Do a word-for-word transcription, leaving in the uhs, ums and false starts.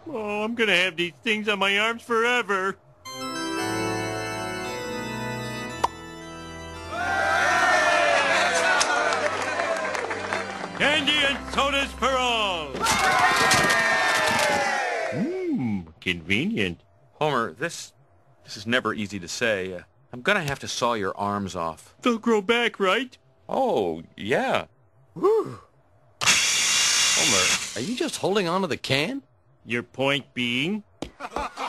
Oh, I'm gonna have these things on my arms forever. Candy and sodas for all! Mmm, convenient. Homer, this this is never easy to say. Uh, I'm gonna have to saw your arms off. They'll grow back, right? Oh, yeah. Whew. Homer, are you just holding on to the can? Your point being?